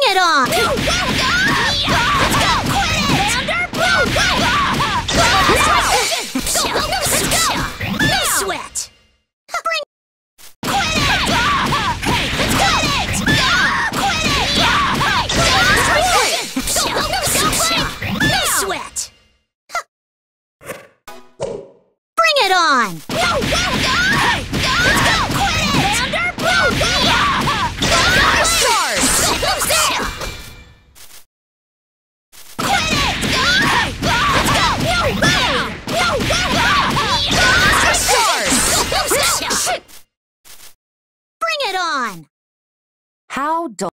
it on! Let's go! Quit it! No sweat! Quit it! Hey, let's go! Quit it! No sweat! Bring it on! Hey, let's go! Quit it! Bring it on! How